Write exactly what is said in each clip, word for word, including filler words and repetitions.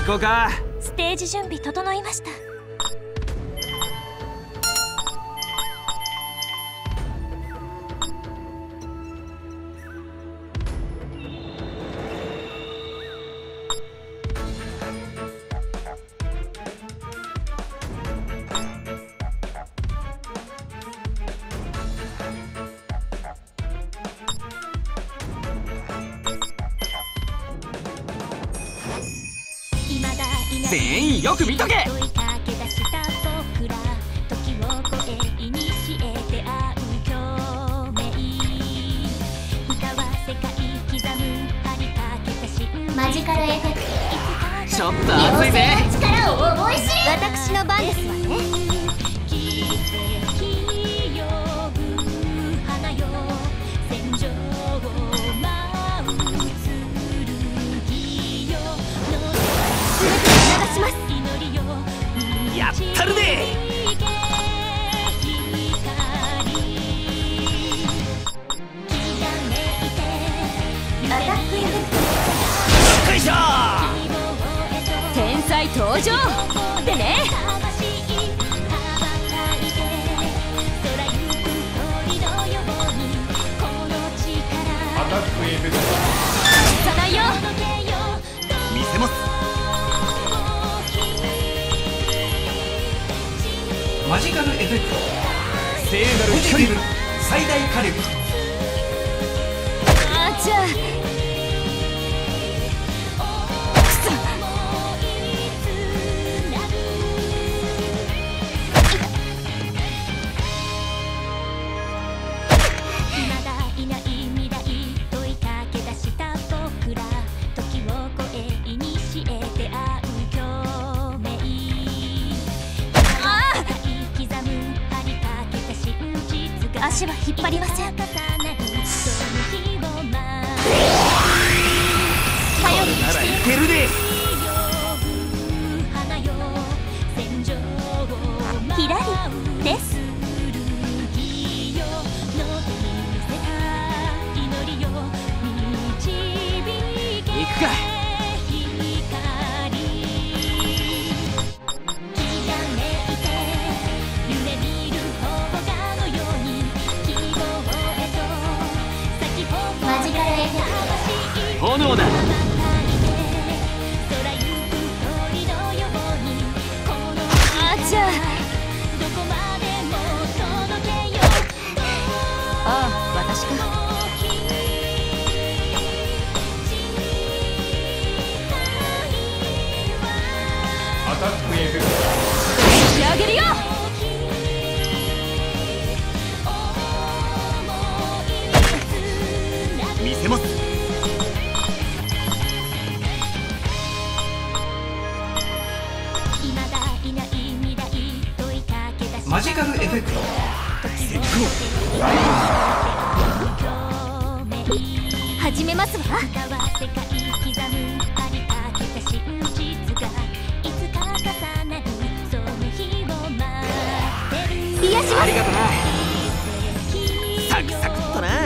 こうか。 ステージ準備整いました。 全員よく見とけ。 マジカルエフェクト。 ちょっと熱いぜ。 力を思い知れ。 私の番ですわね。 やったるで。 アタックエフェクト。 よいしょ。 天才登場でね。 アタックエフェクト。 さないよ。 見せます。マジカルエフェクト。聖なる距離最大火力。 あちゃ。足は引っ張りません。頼りにしていけるで。ひらりです。行くか。 炎だ。 あちゃ。ああ、私か。 アタックエフェクト。 仕上げるよ。 見せます。マジカルエフェクト。石膏。 始めますわ。癒やします。 ありがとな。サクサクっとな。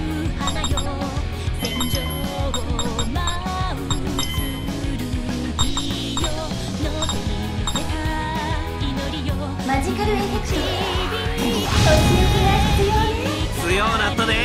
マジカルエフェクト。突力が必要ね。 強なったね。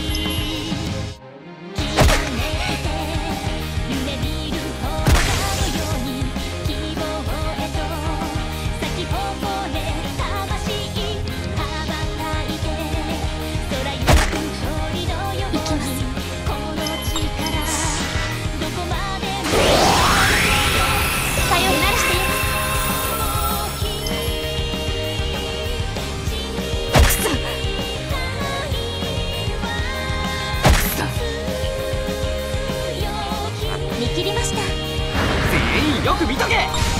よく見とけ。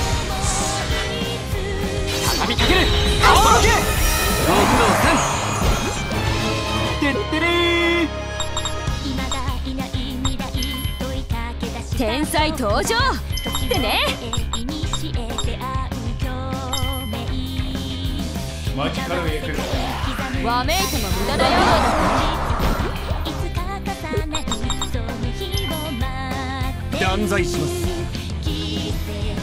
畳みかける。青のけ。ろくのさん。てってれー。 天才登場ってね。 マジカルエフェクト。 わめいても無駄だよ。 断罪します。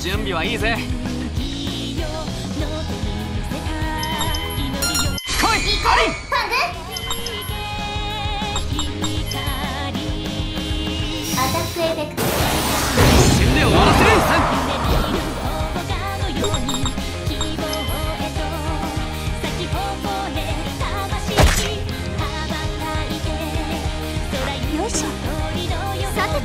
準備はいいぜ。来いアリン。 ファングアタックエフェクト一瞬で終わらせる。さんよいしょ。さてと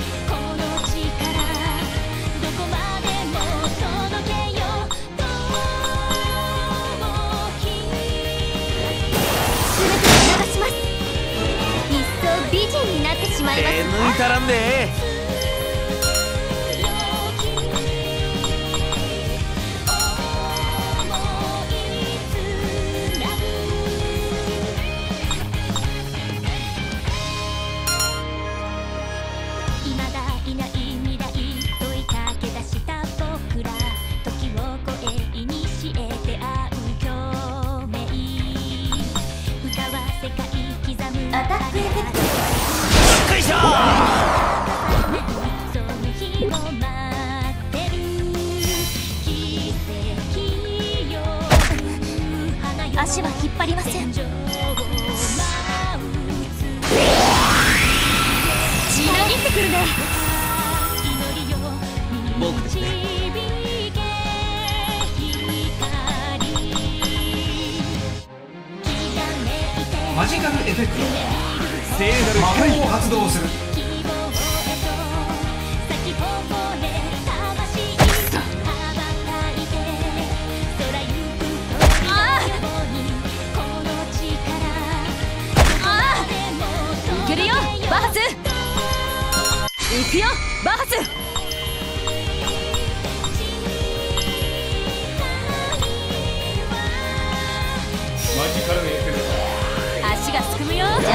しまいます。 手抜いたらんで。 アタックエフェクトよいしょ。 足は引っ張りません。ちなぎってくるね。 僕ですね。 マジカルエフェクト。 聖なる魔法を発動する。 いけるよバース。いくよバース。 マジカルエフェクト。 足がすくむよ。じゃあね。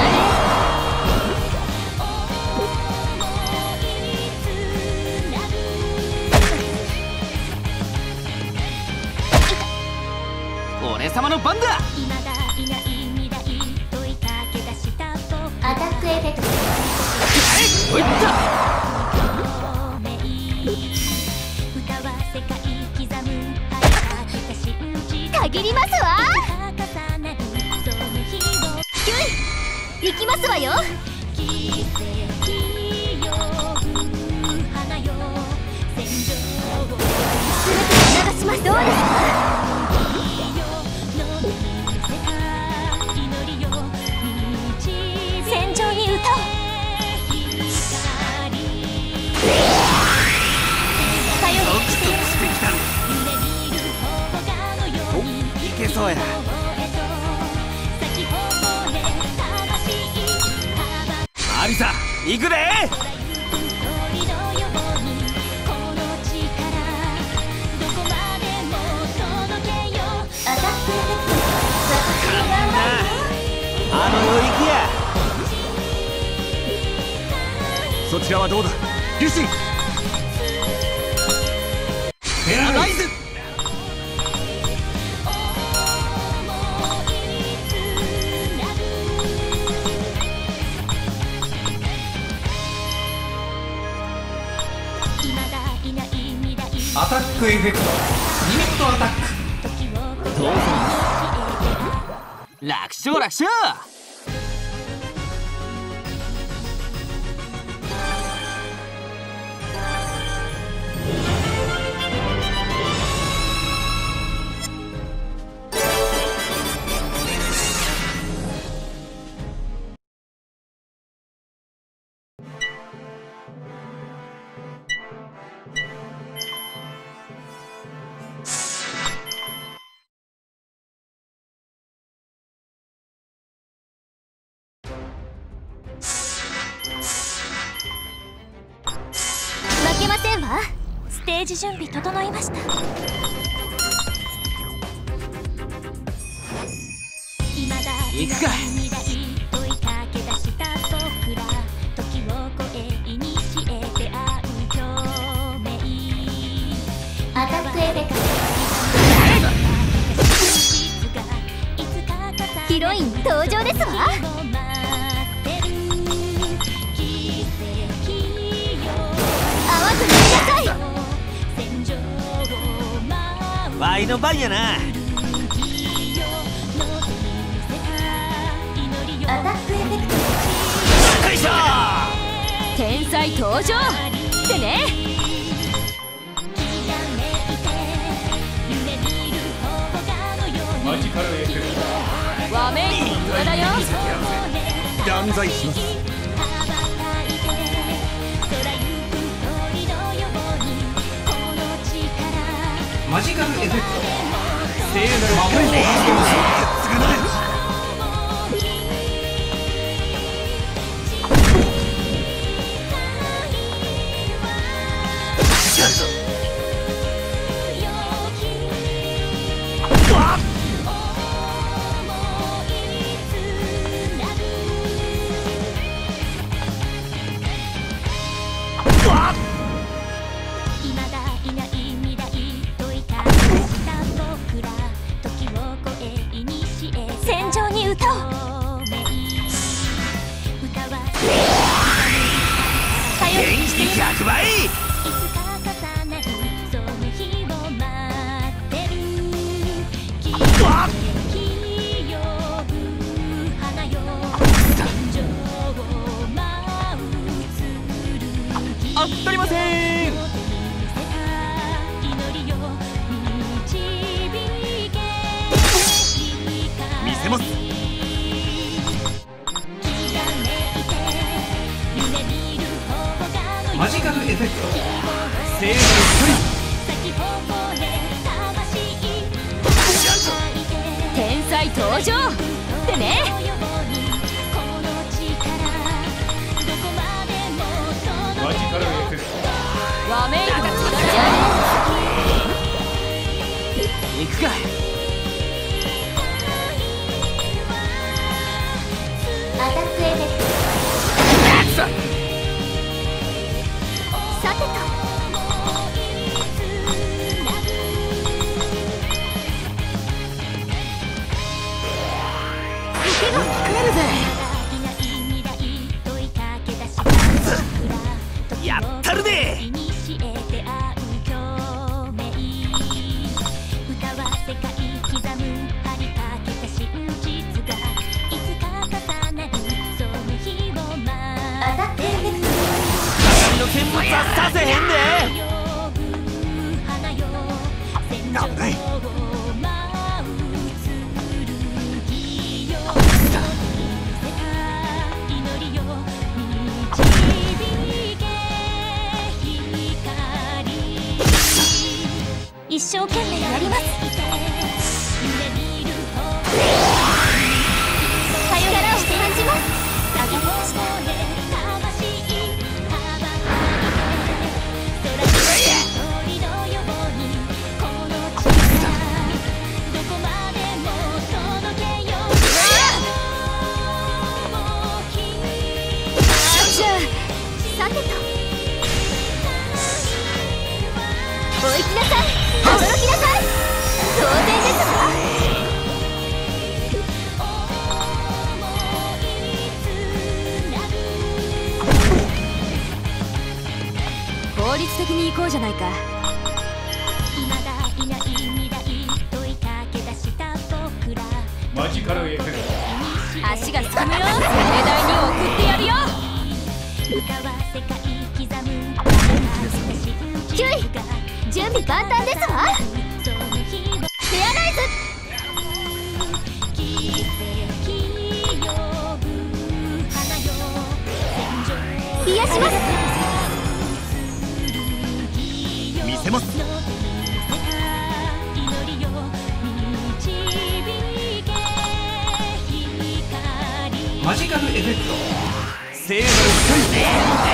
俺様の番だ。 アタックエフェクトおいった。 限りますわ。キュイ行きますわよ。全て流します。どうですか。戦場に歌を。さよゾクゾクしてきた。お、いけそうや。アリサ行くで。 アタックエフェクトあの世行きや。そちらはどうだリュシン。 ペアライズ。アタックエフェクト。リミットアタック。 どうぞ。楽勝楽勝。 負けませんわ。ステージ準備整いました。 行くか。 アタックエフェクトヒロイン登場ですわ。合わずにください。 愛の番やな。 アタックエフェクト。 よいしょ。 天才登場ってね。 マジカルエフェクト。 和メインの無駄だよ。 断罪します。 マジカルエフェクト。聖なる魔法を発動する。 戦場に歌を。 電子的ひゃくばい。当たりません。見せます。 マジカルエフェクト。聖なる天才登場ってね。 マジカルエフェクト。 和メイクの無駄だよ。 行くか。 アタックエフェクト。さてと。 行けば食えるぜ。 やったるで。 アタックエフェクト。 の見物はさせへんで。危ない。 一生懸命やります。さよならを感じます。あげました。 さてと。 お行きなさい。驚きなさい。当然ですわ。効率的に行こうじゃないか。 マジカルエフェクト。 足がすくむよ。盛大に送ってやるよ。キュイ、準備万端ですわ。ペアライズ。癒します。 見せます。 マジカルエフェクト。 聖なる光。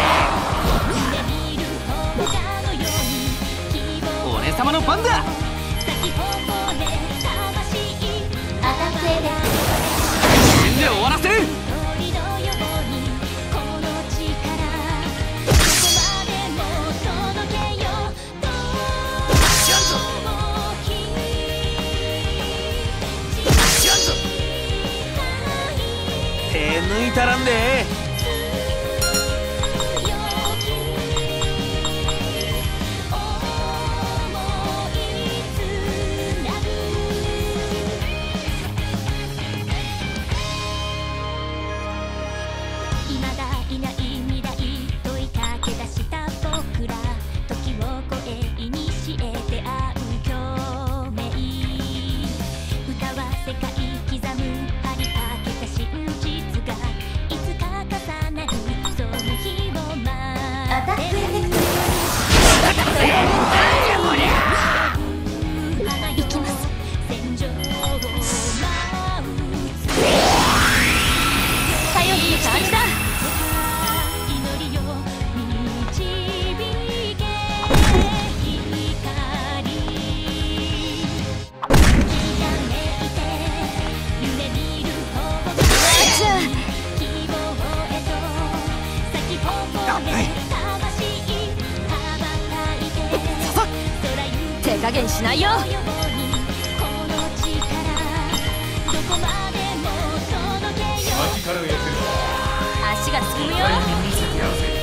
俺様の番だ。 アタックエフェクト。 死んで終わらせる。手抜いたらんで。 加減しないよ。 マジカルエフェクト足がすくむよ。 見せてやるぜ。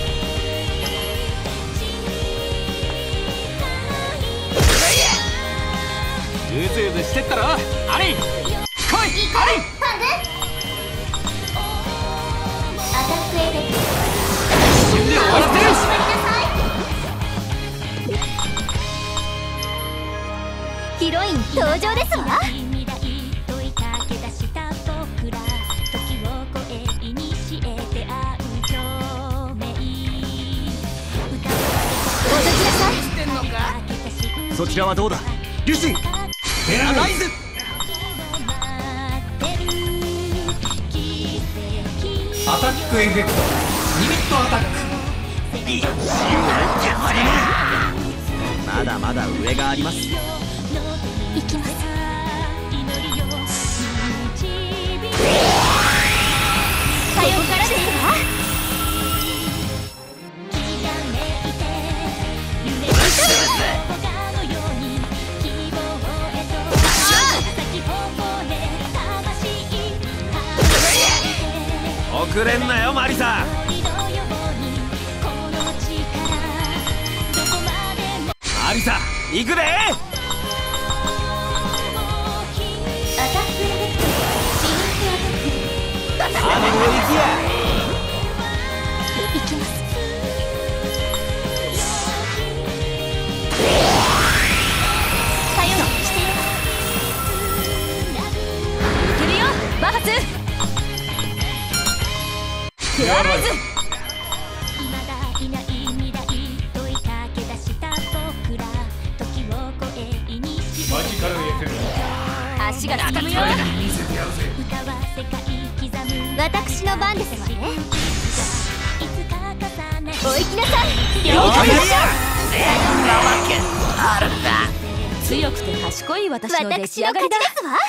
うずうずしてったろアリー。来いアリー。 パングアタックエフェクト一瞬で終わらせる。 なさい。ヒロイン登場ですわ。 そちらはどうだリュシン。 ペラライズ。 アタックエフェクトリミットアタック。 まだまだ上があります。 いきます。さようからですわ。 遅れんなよマリサ。マリサ行くで。 アタックエフェクトリミットアタック。 あの上行きや。 いきます。さようしています。 いけるよバース。ペアライズ。 マジカルエフェクト足がすくむよ。 見せてやるぜ。 私の番ですわね。お行きなさい。 了解です。 そんなわけあるんだ。 強くて賢い私の出来私の上がりだ。 勝ちですわ。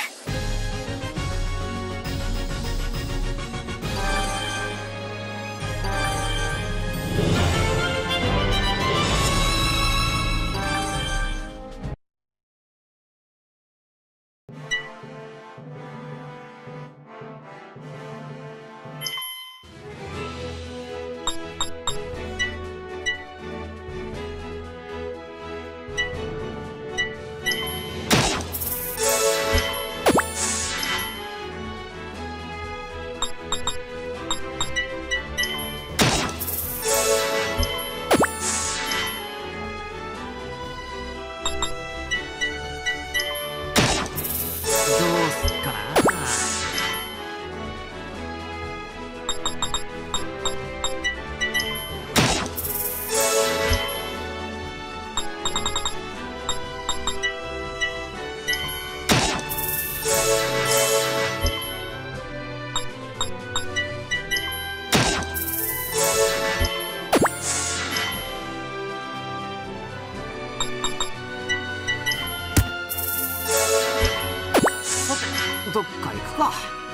どっか行くか。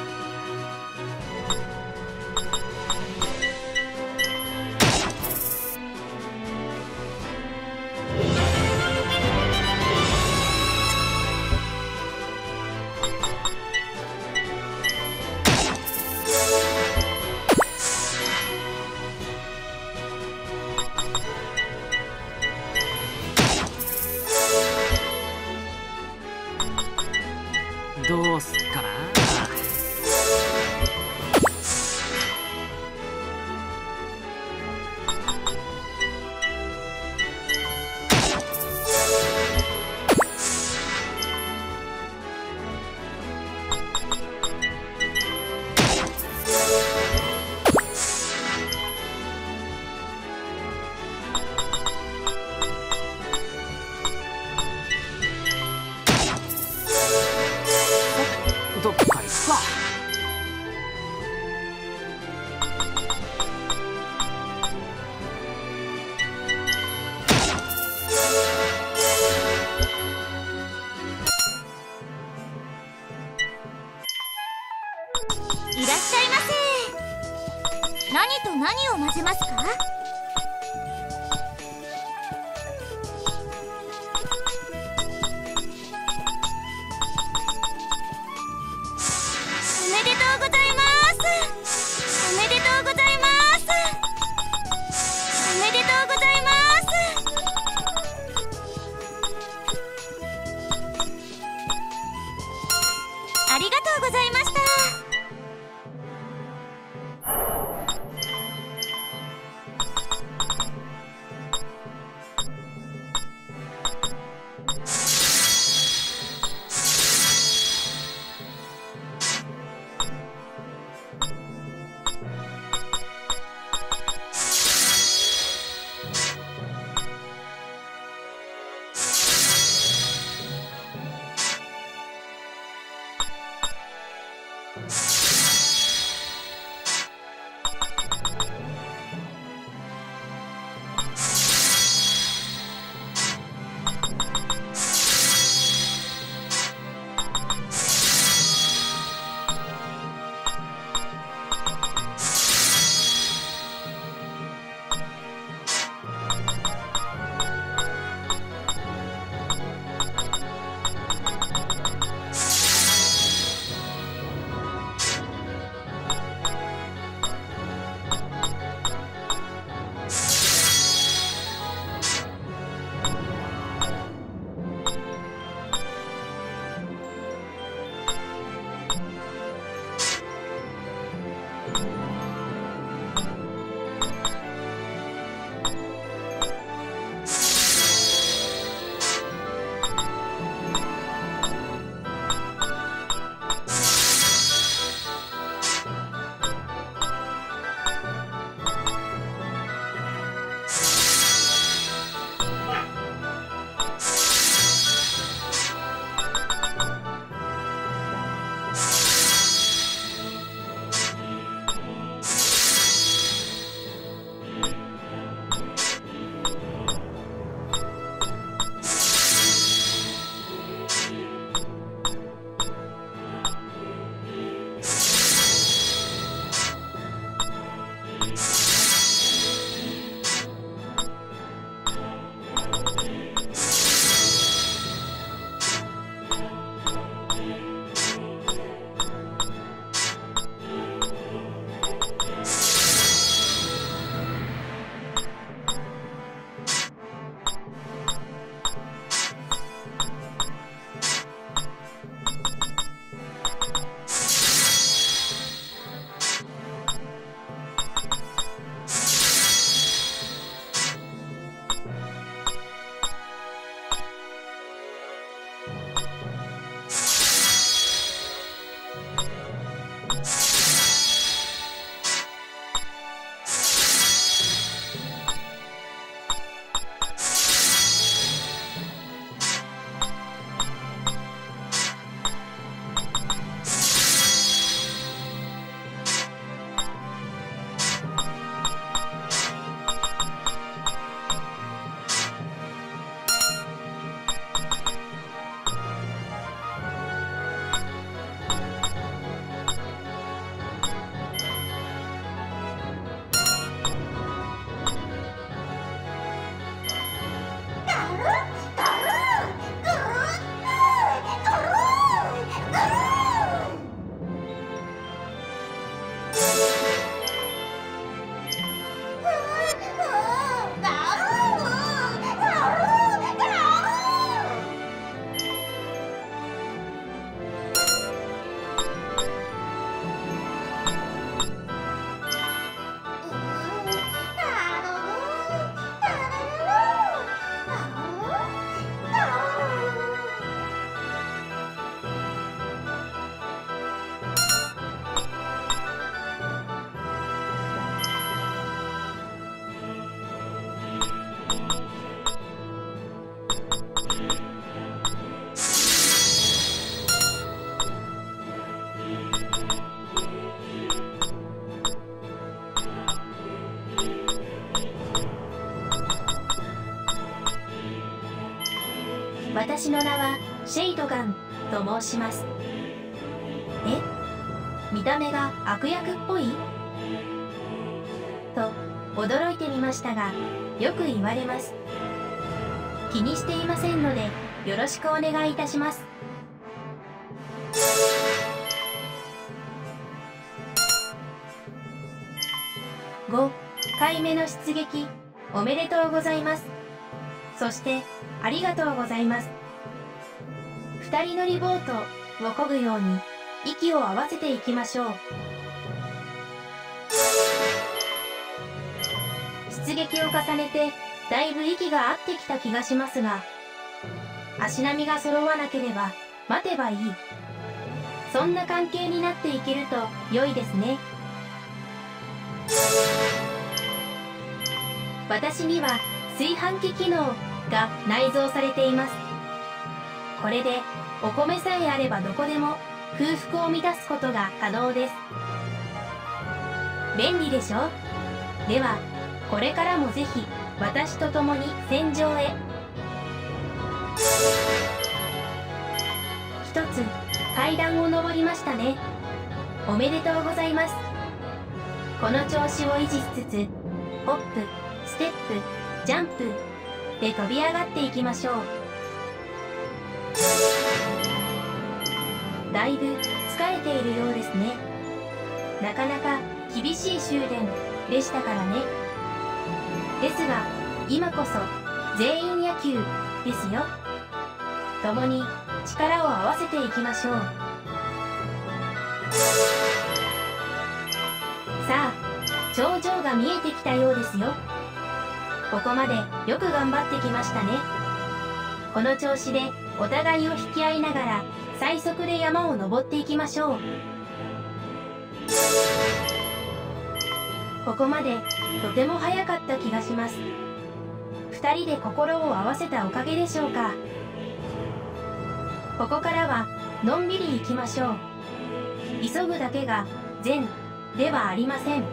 どうすっかな。どっか行くか。 いらっしゃいませ。何と何を混ぜますか？ 私の名はシェイドガンと申します。え、見た目が悪役っぽいと驚いてみましたが、よく言われます。気にしていませんのでよろしくお願いいたします。ごかいめの出撃おめでとうございます。そしてありがとうございます。二人乗りボートを漕ぐように息を合わせていきましょう。出撃を重ねてだいぶ息が合ってきた気がしますが、足並みが揃わなければ待てばいい、そんな関係になっていけると良いですね。私には炊飯器機能が内蔵されています。これでお米さえあればどこでも空腹を満たすことが可能です。便利でしょ。ではこれからもぜひ私と共に戦場へ。一つ階段を上りましたね。おめでとうございます。この調子を維持しつつ、ホップ、ステップ、ジャンプで飛び上がっていきましょう。だいぶ疲れているようですね。なかなか厳しい修練でしたからね。ですが今こそ全員野球ですよ。共に力を合わせていきましょう。さあ頂上が見えてきたようですよ。ここまでよく頑張ってきましたね。この調子でお互いを引き合いながら最速で山を登っていきましょう。ここまでとても速かった気がします。二人で心を合わせたおかげでしょうか。ここからはのんびり行きましょう。急ぐだけが善ではありません。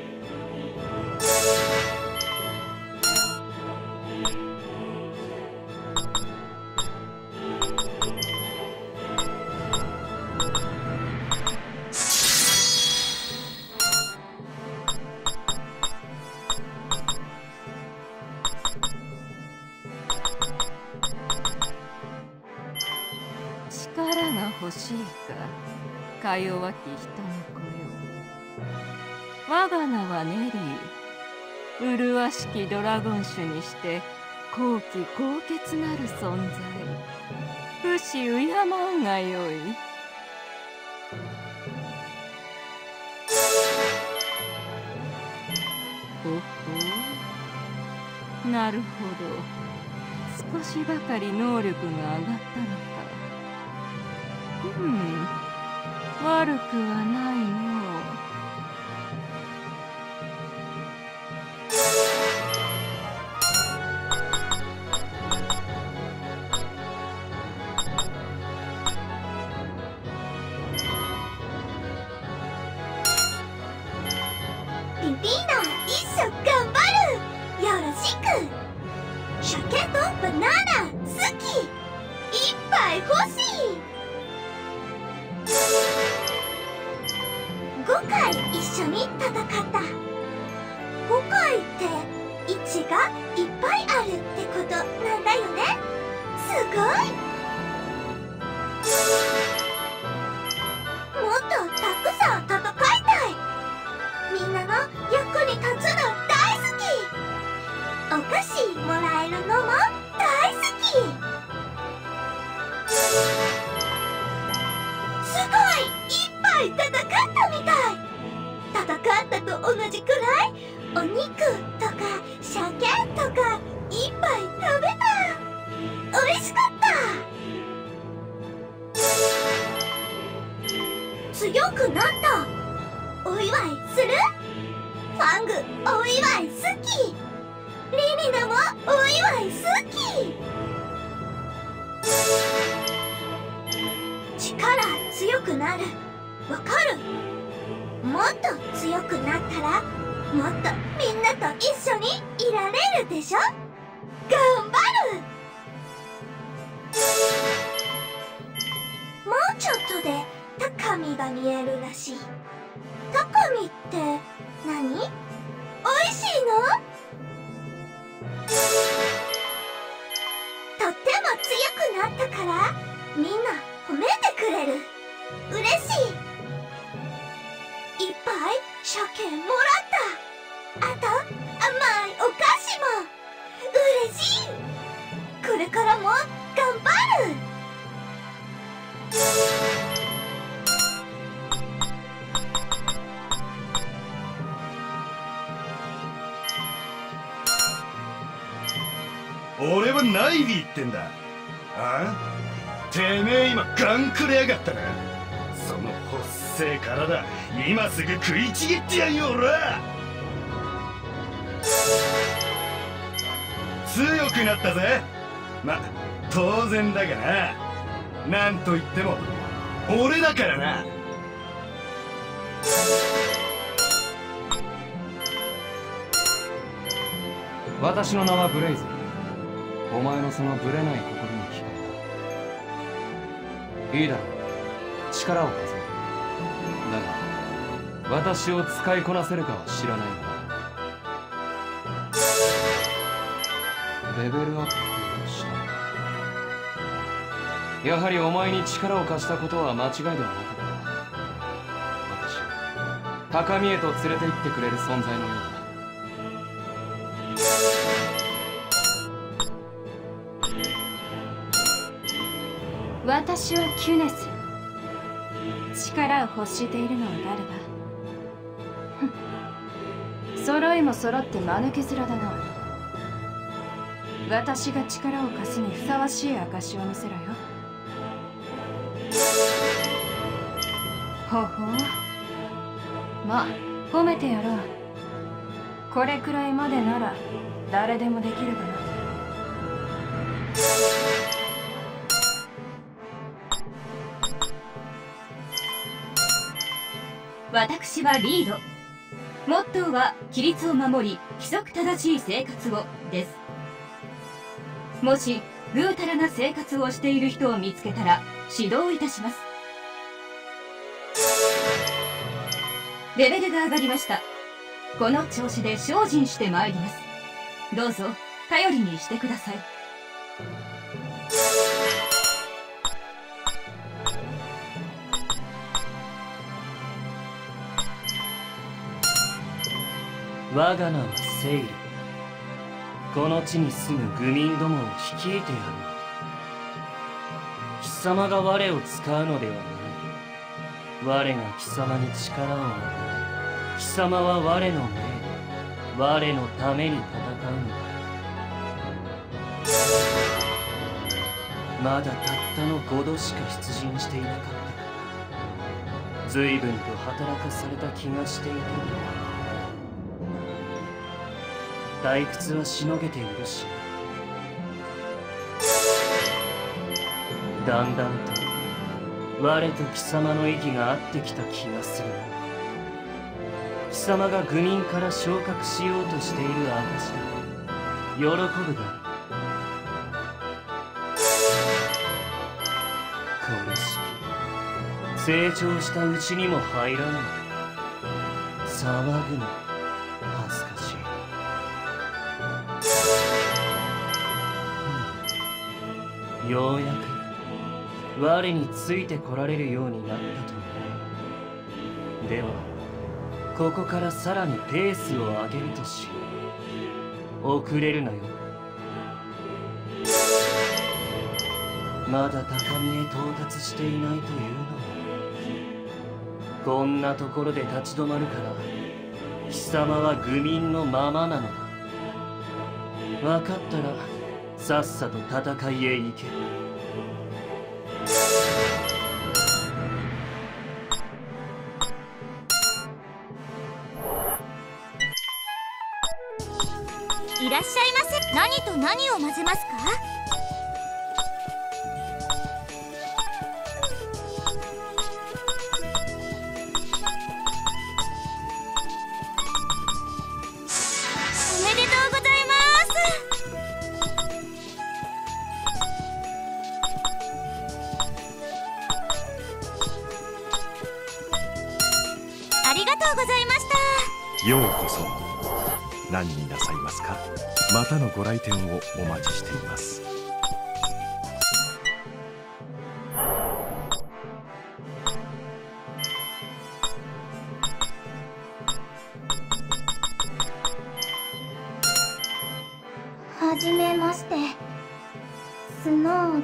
力が欲しいか、か弱き人の子よ。我が名はネリー。麗しきドラゴン種にして高貴高潔なる存在。不死敬うがよい。ほほう、なるほど。少しばかり能力が上がったのか。うん、悪くはないの。 ピピーナ一緒頑張る。よろしく。鮭とバナナ好き。いっぱい欲しい。ごかい一緒に戦った。ごかいっていちがいっぱいあるってことなんだよね。すごい。もっとたくさん戦いたい。みんなの役に立つの大好き。お菓子もらえるのも大好き。すごいいっぱい戦ったみたい。戦ったと同じくらいお肉とか鮭とかいっぱい食べた。嬉しかった。強くなった。お祝いする？ファングお祝い好き。リリナもお祝い好き。力強くなる。わかる？もっと強くなったらもっとみんなと一緒にいられるでしょ。頑張る。 もうちょっとで高みが見えるらしい。高みって何？おいしいの？とっても強くなったからみんな褒めてくれる。嬉しい。いっぱい鮭もらった。あと甘いお菓子も嬉しい。これからも頑張る。 俺はナイビーってんだ。ああ？てめえ今ガンくれやがったな。そのほっせえ体今すぐ食いちぎってやんよ俺は。強くなったぜ。ま当然だがな。なんと言っても俺だからな。 私の名はブレイズ。お前のそのブレない心に聞かれた。いいだろう、力を貸せ。だが私を使いこなせるかは知らないが、レベルアップをした。やはりお前に力を貸したことは間違いではなかった。私は高みへと連れて行ってくれる存在のようだ。 私はキュネス。力を欲しているのは誰だ？揃いも揃って間抜け面だな。私が力を貸すにふさわしい証を見せろよ。ほほう。まあ褒めてやろう。これくらいまでなら誰でもできるかな。 私はリード。モットーは規律を守り規則正しい生活をです。もしぐうたらな生活をしている人を見つけたら指導いたします。レベルが上がりました。この調子で精進してまいります。どうぞ頼りにしてください。 我が名はセイル。この地に住む愚民どもを率いてやろう。貴様が我を使うのではない。我が貴様に力を与え、貴様は我の命、我のために戦うのだ。まだたったのごどしか出陣していなかった。随分と働かされた気がしていた。退屈はしのげているし、だんだんと我と貴様の息が合ってきた気がする。貴様が愚民から昇格しようとしている証だ。喜ぶがいい。この式成長したうちにも入らない。騒ぐな、恥ずかしい。ようやく我についてこられるようになったとね。ではここからさらにペースを上げるとし、遅れるなよ。まだ高みへ到達していないというのは、こんなところで立ち止まるから貴様は愚民のままなのだ。分かったらさっさと戦いへ行け。 いらっしゃいませ。何と何を混ぜますか？おめでとうございます。 ようこそ。何になさいますか？またのご来店をお待ちしています。 はじめまして、スノーです。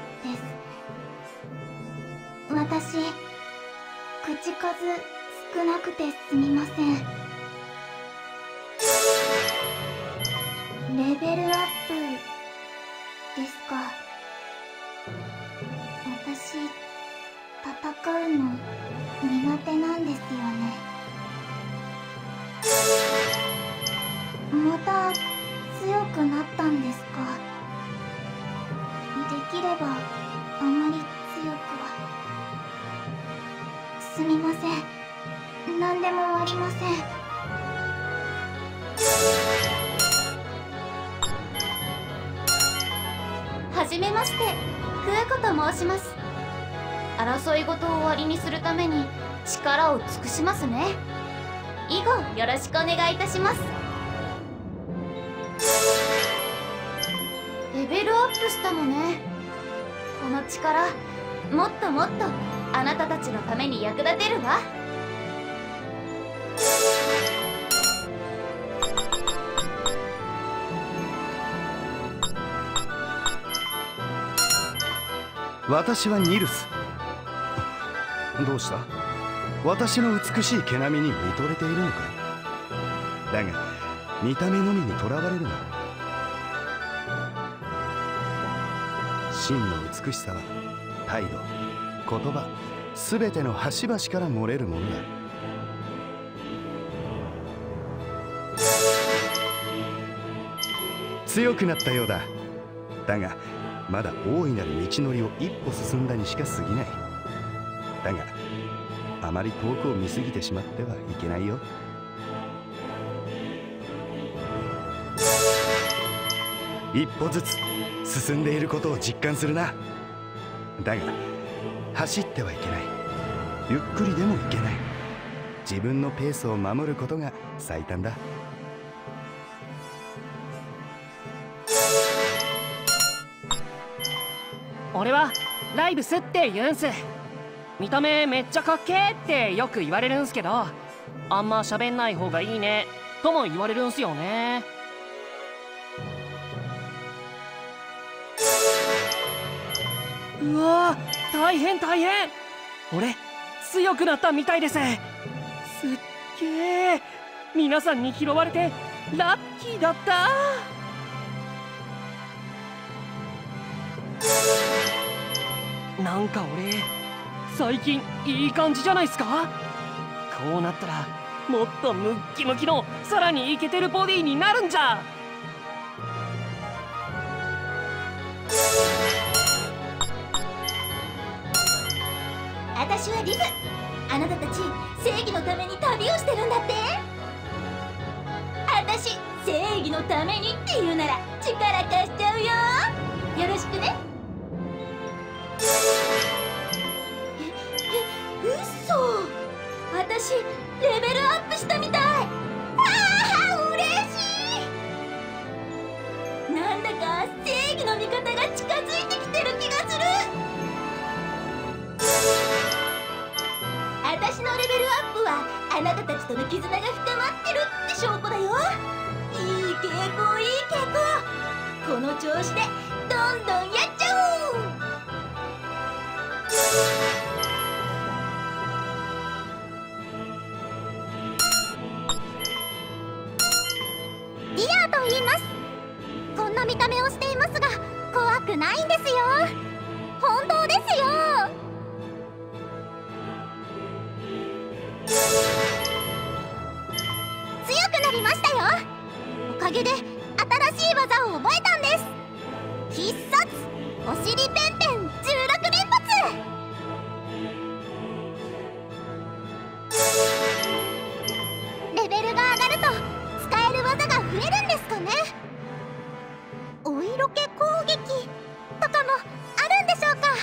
私、口数少なくてすみません。レベルアップですか。私、戦うの苦手なんですよね。また強くなったんですか。できればあまり強くは。すみません、何でもありません。 はじめまして、クーコと申します。争い事を終わりにするために力を尽くしますね。以後よろしくお願いいたします。レベルアップしたのね。この力、もっともっとあなたたちのために役立てるわ。 私はニルス。どうした？私の美しい毛並みに見とれているのかい？だが見た目のみにとらわれるな。真の美しさは態度、言葉、すべての端々から漏れるものだ。強くなったようだ。だがまだ大いなる道のりを一歩進んだにしか過ぎない。だがあまり遠くを見過ぎてしまってはいけないよ。一歩ずつ進んでいることを実感するな。だが走ってはいけない。ゆっくりでもいけない。自分のペースを守ることが最短だ。 俺はライブスって言うんす。見た目めっちゃかっけーってよく言われるんすけど、あんま喋んない方がいいねとも言われるんすよね。うわー、大変大変。俺強くなったみたいです。すっげー、皆さんに拾われてラッキーだった。なんか俺最近いい感じじゃないっすか。こうなったらもっとムッキムキのさらにイケてるボディになるんじゃ。 私はリズ。あなたたち正義のために旅をしてるんだって。私正義のためにって言うなら力貸しちゃうよ。よろしくね。え、え、嘘。私レベルアップしたみたい。ああ、嬉しい。なんだか正義の味方が近づいてきてる気がする。私のレベルアップはあなたたちとの絆が深まってるって証拠だよ。いい傾向、いい傾向。この調子でどんどんやっちゃおう。リアと言います。こんな見た目をしていますが怖くないんですよ。本当ですよ。強くなりましたよ。おかげで新しい技を覚えたんです。必殺おしりペンペンじゅうろく連発。レベルが上がると使える技が増えるんですかね。お色気攻撃とかもあるんでしょうか。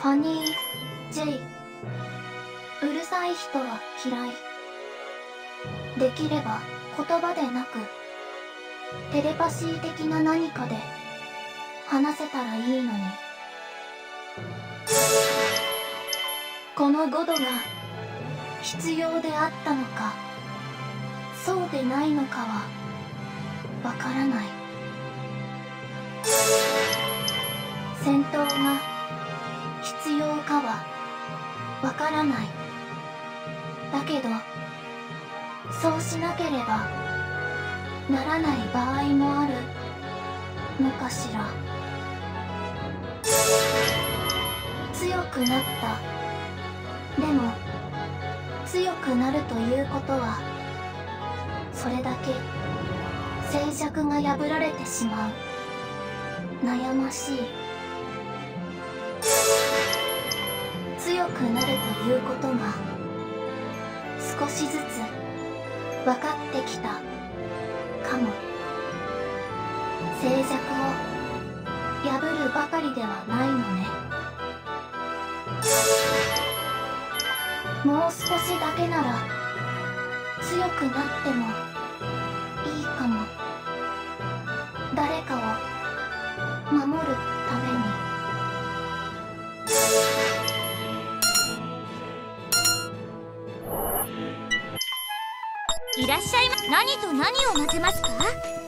ハニー・ジェイ。うるさい人は嫌い。できれば言葉でなくテレパシー的な何かで話せたらいいのに。このごどが必要であったのかそうでないのかはわからない。戦闘が必要かはわからない。だけどそうしなければならない場合もあるのかしら。強くなった。でも強くなるということはそれだけ静寂が破られてしまう。悩ましい。強くなるということが少しずつ分かってきたかも。静寂を破るばかりではないのね。もう少しだけなら強くなってもいいかも。誰かを守るために。 いらっしゃいま。何と何を混ぜますか？